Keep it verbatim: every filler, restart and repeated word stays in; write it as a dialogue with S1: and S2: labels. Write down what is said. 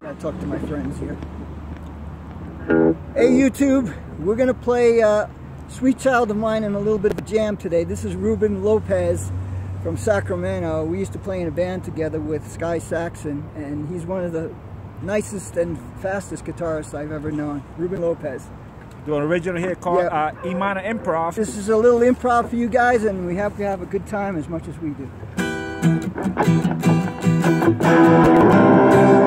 S1: Gotta talk to my friends here. Hey YouTube, we're gonna play uh, Sweet Child of Mine and a little bit of a jam today. This is Ruben Lopez from Sacramento. We used to play in a band together with Sky Saxon, and he's one of the nicest and fastest guitarists I've ever known. Ruben Lopez.
S2: Do an original here called
S1: Yeah.
S2: uh, Imana Improv.
S1: This is a little improv for you guys, and we have to have a good time as much as we do.